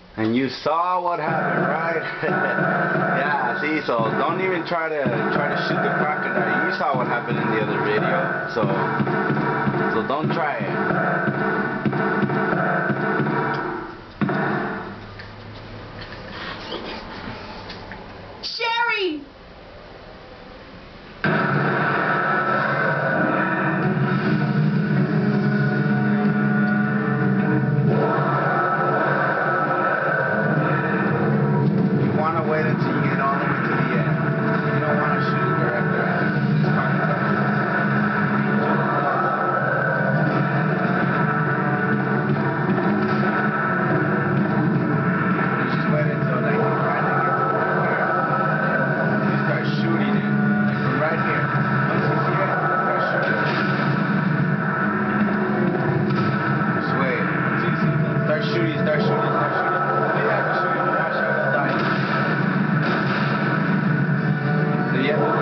And you saw what happened, right? Yeah, see, so don't even try to shoot the crocodile. You saw what happened in the other video, so don't try it. Sherry! Wait until you get all the way to the end. You don't want to shoot it directly after this just wait until like you finally get to the point where you start shooting it. Like from right here. Once you see it, start shooting it. Just wait. It's easy. Start shooting, start shooting, start shooting. You have to shoot it. Watch out, it'll die. Yeah, okay.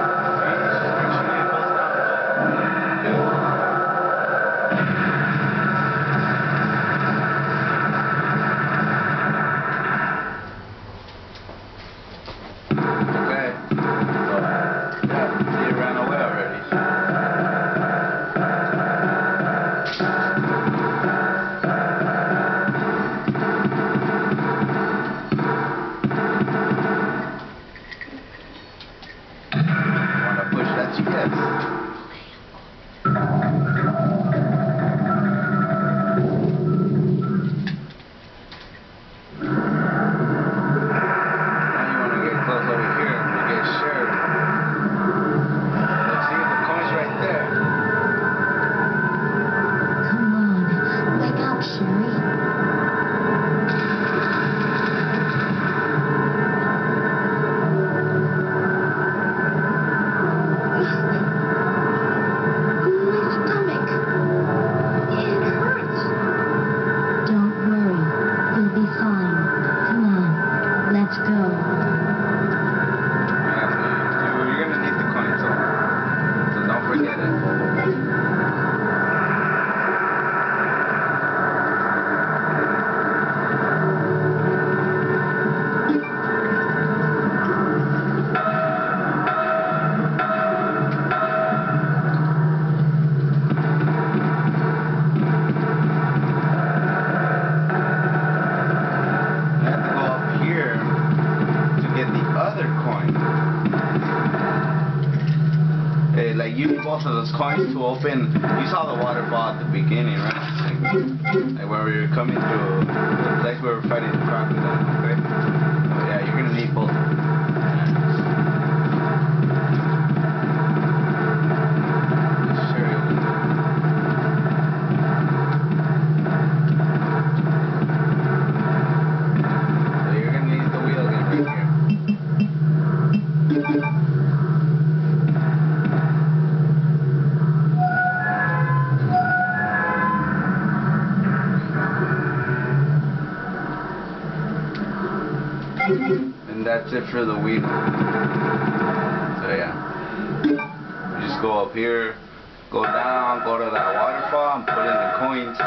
He ran away already. Yes. Like use both of those coins to open. You saw the waterfall at the beginning, right? Like when we were coming through the place where we were fighting the crocodile, okay? So yeah, you're gonna need both. So you're gonna need the wheel again right here. And that's it for the wheel. So yeah, you just go up here, go down, go to that waterfall and put in the coins.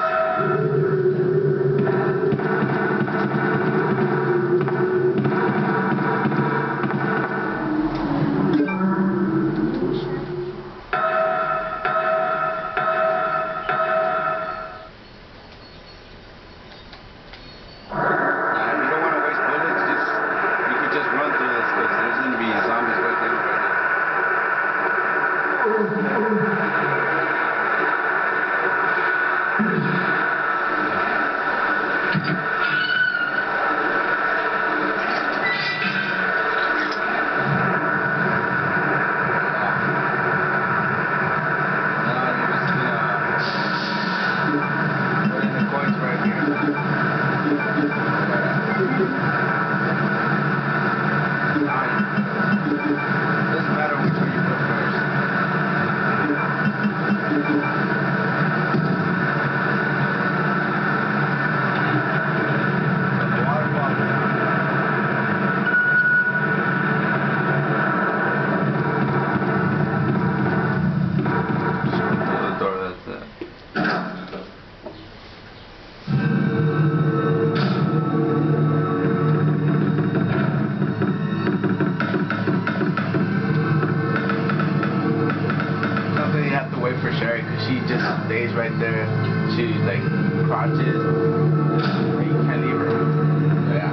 right there. She like crotches. You can't leave her. So, yeah.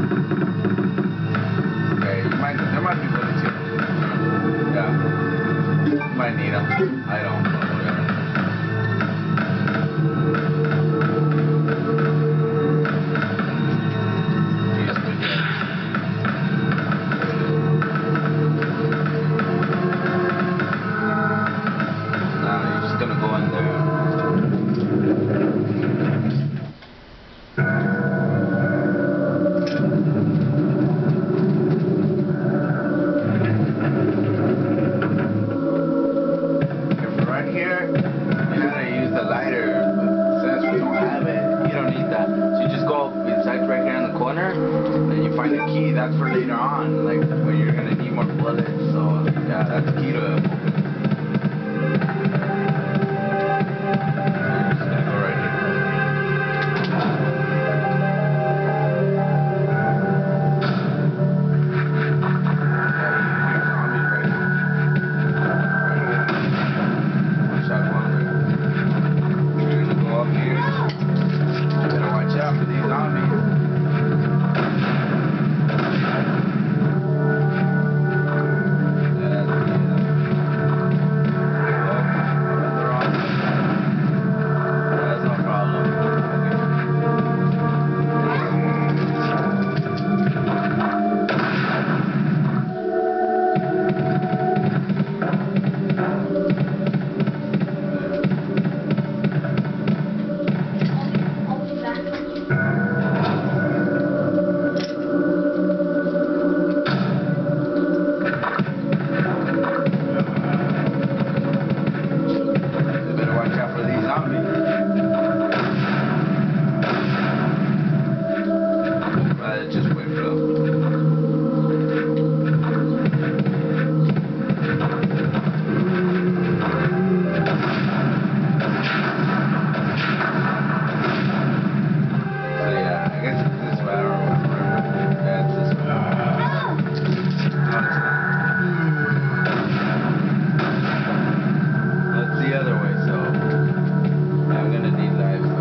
Okay, there might be bullets here. Yeah. You might need them. I don't. Whatever. Then you find a key, that's for later on, like when you're gonna need more bullets. So yeah, that's the key to open. You're just gonna go right here. One shot wonder. You're gonna go up here. You better watch out for these zombies. Just wait for them. So yeah, I guess it's this way. I don't remember. Yeah, it's this way. That's the other way, so yeah, I'm gonna need life, so.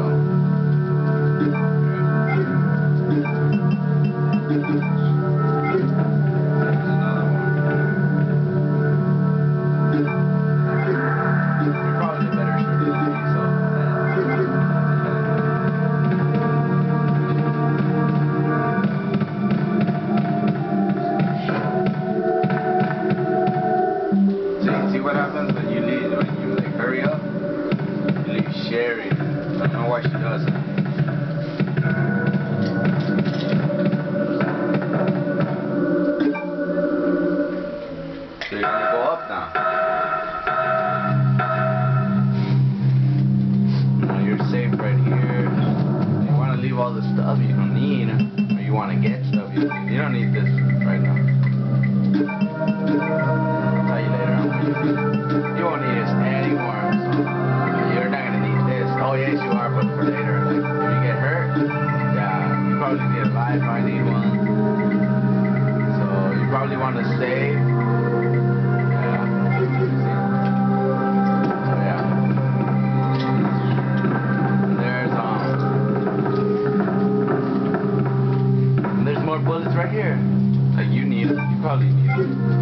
What happens when you leave, when you like hurry up, you leave Sherry. I don't know why she does that. So you're gonna go up now. Now you're safe right here. You wanna leave all the stuff you don't need, or you wanna get stuff you don't need. You don't need this right now. I'll tell you later on what you need. You won't need this anymore, so you're not gonna need this. Oh yes you are, but for later. Like if you get hurt, yeah, you probably need a life, I need one. So you probably wanna save. Yeah. So yeah. There's more bullets right here. Like you need them. You probably need them.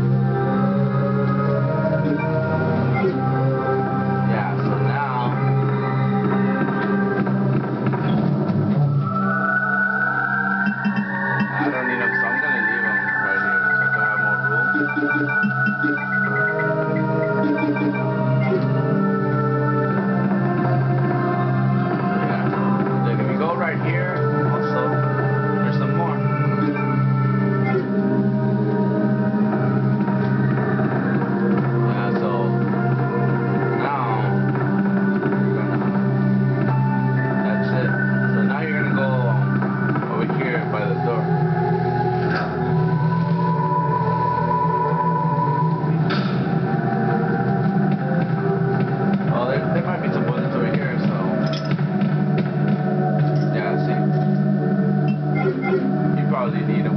Need them.